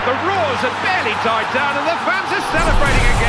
The roars have barely died down and the fans are celebrating again.